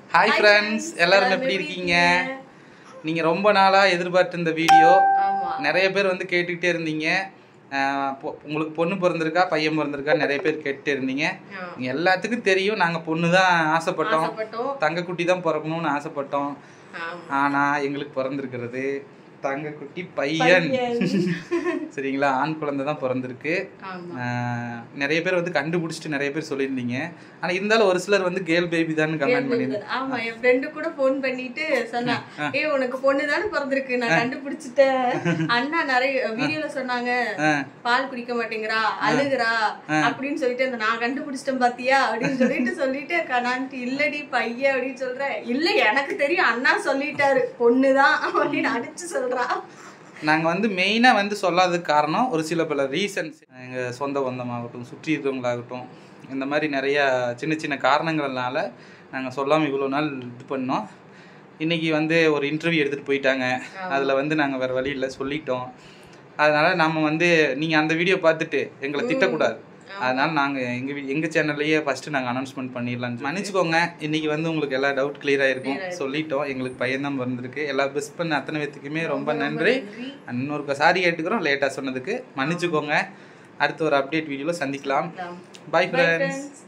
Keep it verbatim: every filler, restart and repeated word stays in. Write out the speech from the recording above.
Hi friends, எல்லாரும் எப்படி இருக்கீங்க? நீங்கள் ரொம்ப நாளாக எதிர்பார்த்து இந்த வீடியோ நிறைய பேர் வந்து கேட்டுக்கிட்டே இருந்தீங்க. உங்களுக்கு பொண்ணு பிறந்திருக்கா பையன் பிறந்திருக்கா நிறைய பேர் கேட்டுட்டே இருந்தீங்க. எல்லாத்துக்கும் தெரியும், நாங்கள் பொண்ணு தான் ஆசைப்பட்டோம், தங்கக்குட்டி தான் பிறக்கணும்னு ஆசைப்பட்டோம். ஆனால் எங்களுக்கு பிறந்திருக்கிறது தங்கக்குட்டி பையன். சரிங்களா, ஆண் குழந்தை தான் பிறந்திருக்கு. நிறைய பேர் வந்து கண்டுபிடிச்சிட்டு நிறைய பேர் சொல்லியிருந்தீங்க. ஆனா இருந்தாலும் ஒரு சிலர் வந்து கேர்ள் பேபி தான் கமெண்ட் பண்ணிருந்தாங்க. ஆமா, என் ஃப்ரெண்டு கூட ஃபோன் பண்ணிட்டு சொன்னா, ஏய் உனக்கு பொண்ணு தானே பிறந்திருக்கு, நான் கண்டுபிடிச்சிட்டேன். அண்ணா நிறைய வீடியோல சொன்னாங்க, பால் குடிக்க மாட்டேங்கிறா, அழுகுறா அப்படின்னு சொல்லிட்டு அந்த நான் கண்டுபிடிச்சிட்டேன் பாத்தியா அப்படின்னு சொல்லிட்டு சொல்லிட்டு கனான்ட்டு இல்லடி பையன் அப்படின்னு சொல்றேன். இல்ல எனக்கு தெரியும், அண்ணா சொல்லிட்டாரு பொண்ணுதான் அப்படின்னு அடிச்சு சொல்றேன். நாங்கள் வந்து மெயினாக வந்து சொல்லாததுக்கு காரணம் ஒரு சில பல ரீசன்ஸ். எங்கள் சொந்த பந்தமாகட்டும், சுற்றி இருக்கவங்களாகட்டும், இந்த மாதிரி நிறையா சின்ன சின்ன காரணங்கள்னால நாங்கள் சொல்லாமல் இவ்வளோ நாள் இது பண்ணோம். இன்றைக்கி வந்து ஒரு இன்டர்வியூ எடுத்துகிட்டு போயிட்டாங்க. அதில் வந்து நாங்கள் வேறு வழி இல்லை சொல்லிட்டோம். அதனால் நம்ம வந்து நீங்கள் அந்த வீடியோ பார்த்துட்டு எங்களை திட்டக்கூடாது. அதனால் நாங்கள் எங்கள் எங்கள் சேனல்லையே ஃபஸ்ட்டு நாங்கள் அனௌன்ஸ்மெண்ட் பண்ணிடலான்னு மன்னிச்சுக்கோங்க. இன்றைக்கி வந்து உங்களுக்கு எல்லா டவுட் கிளியராக இருக்கும் சொல்லிட்டோம். எங்களுக்கு பையன்தான் பிறந்திருக்கு. எல்லா பெஸ்ட் பண்ண அத்தனை பேத்துக்குமே ரொம்ப நன்றி. இன்னொரு சாரி கேட்டுக்கிறோம் லேட்டாக சொன்னதுக்கு, மன்னிச்சுக்கோங்க. அடுத்த ஒரு அப்டேட் வீடியோவில் சந்திக்கலாம். Bye friends.